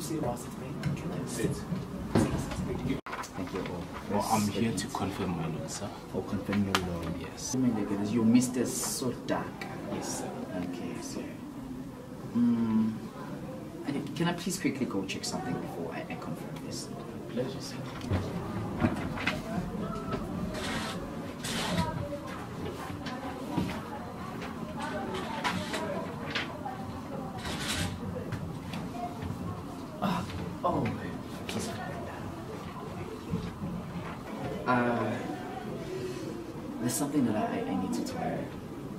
sit while it's waiting. Can I sit? Thank you. Well, I'm here to confirm my loan, sir. Oh, confirm your loan. Yes. Oh my goodness, your Mr. Sodak. Yes, sir. Okay, sir. Can I please quickly go check something before I confirm this? Pleasure, sir. Oh, please. There's something that I need to tell you.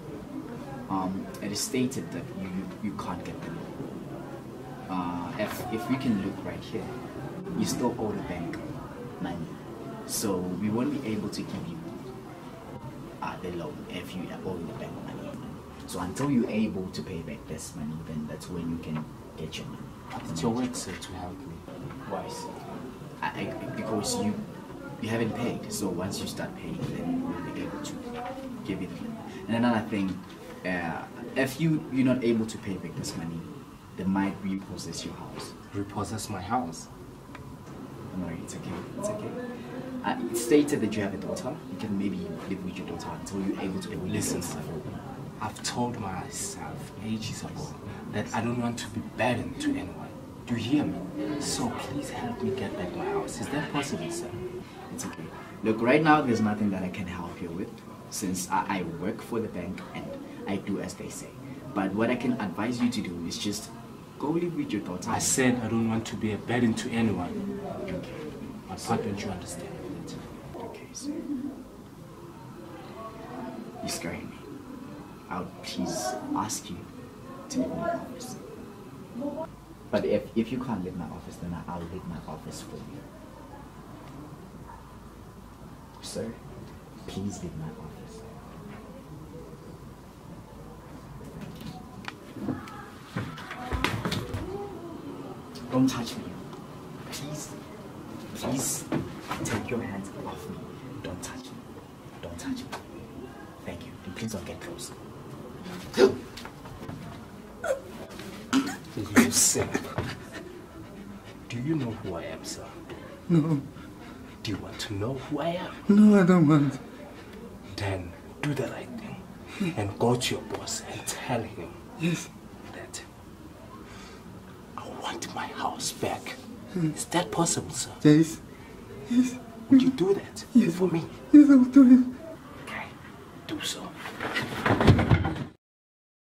It is stated that you can't get the loan. If we can look right here, you still owe the bank money, so we won't be able to give you the loan if you owe the bank money. So until you're able to pay back this money, then that's when you can get your money. It's your work, sir, to help me. Why, sir? Because you haven't paid, so once you start paying, then we'll be able to give you the money. And another thing, if you're not able to pay back this money, they might repossess your house. Repossess my house? No, it's okay. It's okay. It's stated that you have a daughter. You can maybe live with your daughter until you're able to pay with Listen, sir. I've told myself ages ago that I don't want to be burden to anyone. Do you hear me? So please help me get back my house. Is that possible, sir? It's okay. Look, right now there's nothing that I can help you with, since I work for the bank and I do as they say. But what I can advise you to do is just go live with your daughter. I said I don't want to be a burden to anyone. Okay. But why don't you understand it? Okay, sir. You're scaring me. I would please ask you to leave my office. But if you can't leave my office, then I'll leave my office for you. Sir, please leave my office. Don't touch me. Please, please take your hands off me. Don't touch me. Don't touch me. Thank you. And please don't get close. You sick. Do you know who I am, sir? No. Do you want to know who I am? No, I don't want. Then do the right thing and go to your boss and tell him Yes. that I want my house back. Is that possible, sir? Yes. Yes. Would you do that Yes. for me? Yes, I will do it. Okay, do so.